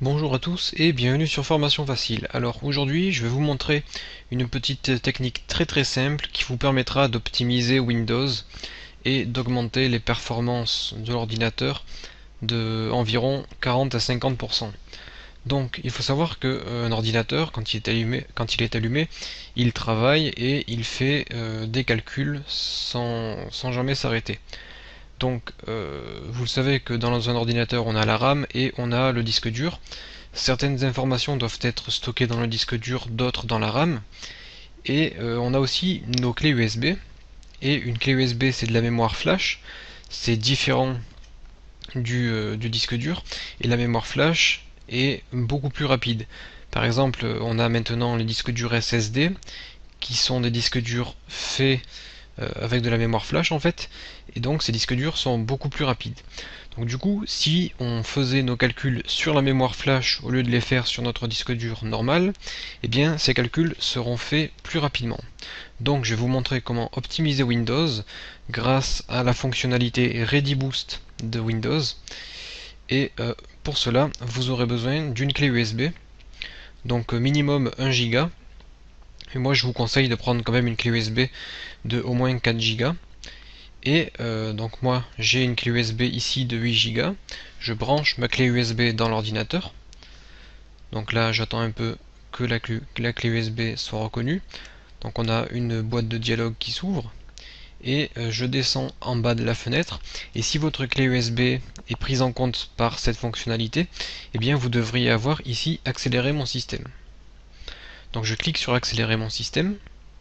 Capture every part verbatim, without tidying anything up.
Bonjour à tous et bienvenue sur Formation Facile. Alors aujourd'hui je vais vous montrer une petite technique très très simple qui vous permettra d'optimiser Windows et d'augmenter les performances de l'ordinateur de environ quarante à cinquante pour cent. Donc il faut savoir qu'un ordinateur quand il est allumé, quand il est allumé, il travaille et il fait euh, des calculs sans, sans jamais s'arrêter. Donc euh, vous savez que dans un ordinateur on a la RAM et on a le disque dur. Certaines informations doivent être stockées dans le disque dur, d'autres dans la RAM. Et euh, on a aussi nos clés U S B. Et une clé U S B c'est de la mémoire flash. C'est différent du, euh, du disque dur. Et la mémoire flash est beaucoup plus rapide. Par exemple, on a maintenant les disques durs S S D qui sont des disques durs faits euh, avec de la mémoire flash en fait, et donc ces disques durs sont beaucoup plus rapides. Donc du coup, si on faisait nos calculs sur la mémoire flash au lieu de les faire sur notre disque dur normal, eh bien ces calculs seront faits plus rapidement. Donc je vais vous montrer comment optimiser Windows grâce à la fonctionnalité ReadyBoost de Windows. Et euh, pour cela, vous aurez besoin d'une clé U S B, donc minimum un giga. Et moi je vous conseille de prendre quand même une clé U S B de au moins quatre giga. Et euh, donc moi j'ai une clé U S B ici de huit giga. Je branche ma clé U S B dans l'ordinateur. Donc là j'attends un peu que la, clé, que la clé U S B soit reconnue. Donc on a une boîte de dialogue qui s'ouvre. Et euh, je descends en bas de la fenêtre. Et si votre clé U S B est prise en compte par cette fonctionnalité, eh bien vous devriez avoir ici accélérer mon système. Donc je clique sur accélérer mon système.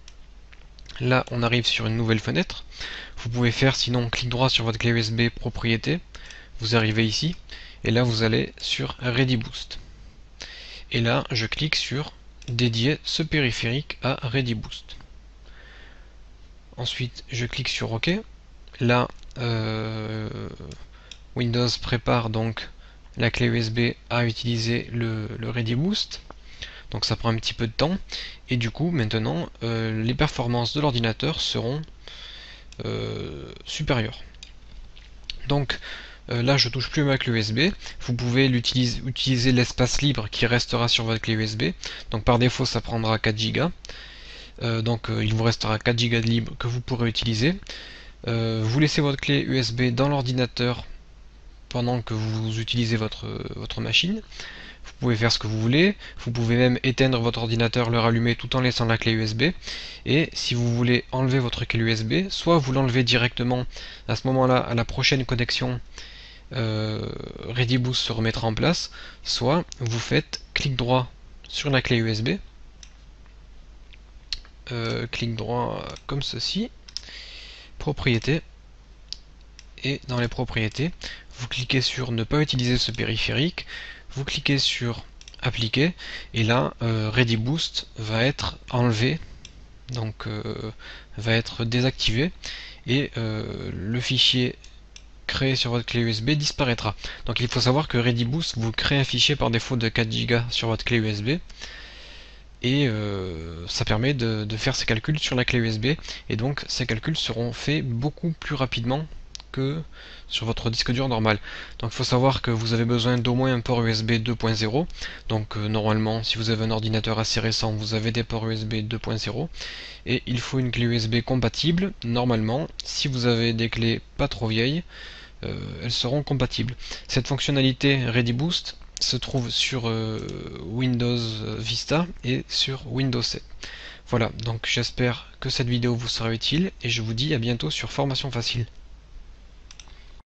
Là on arrive sur une nouvelle fenêtre. Vous pouvez faire sinon clic droit sur votre clé U S B propriété, vous arrivez ici, et là vous allez sur ReadyBoost. Et là je clique sur dédier ce périphérique à ReadyBoost. Ensuite je clique sur OK. Là euh, Windows prépare donc la clé U S B à utiliser le, le ReadyBoost. Donc ça prend un petit peu de temps. Et du coup maintenant euh, les performances de l'ordinateur seront euh, supérieures. Donc euh, là je touche plus à ma clé U S B. Vous pouvez l'utiliser, utiliser l'espace libre qui restera sur votre clé U S B. Donc par défaut ça prendra quatre giga. Euh, donc euh, il vous restera quatre giga de libre que vous pourrez utiliser. Euh, vous laissez votre clé U S B dans l'ordinateur pendant que vous utilisez votre, votre machine. Vous pouvez faire ce que vous voulez, vous pouvez même éteindre votre ordinateur, le rallumer tout en laissant la clé U S B. Et si vous voulez enlever votre clé U S B, soit vous l'enlevez directement à ce moment-là, à la prochaine connexion, euh, ReadyBoost se remettra en place, soit vous faites clic droit sur la clé U S B, euh, clic droit comme ceci, propriétés, et dans les propriétés, vous cliquez sur ne pas utiliser ce périphérique, vous cliquez sur appliquer, et là euh, ReadyBoost va être enlevé, donc euh, va être désactivé, et euh, le fichier créé sur votre clé U S B disparaîtra. Donc il faut savoir que ReadyBoost vous crée un fichier par défaut de quatre giga sur votre clé U S B, et euh, ça permet de, de faire ces calculs sur la clé U S B, et donc ces calculs seront faits beaucoup plus rapidement que sur votre disque dur normal. Donc il faut savoir que vous avez besoin d'au moins un port U S B deux point zéro. Donc euh, normalement si vous avez un ordinateur assez récent vous avez des ports U S B deux point zéro, et il faut une clé U S B compatible. Normalement si vous avez des clés pas trop vieilles, euh, elles seront compatibles. Cette fonctionnalité ReadyBoost se trouve sur euh, Windows Vista et sur Windows sept. Voilà, donc j'espère que cette vidéo vous sera utile et je vous dis à bientôt sur Formation Facile.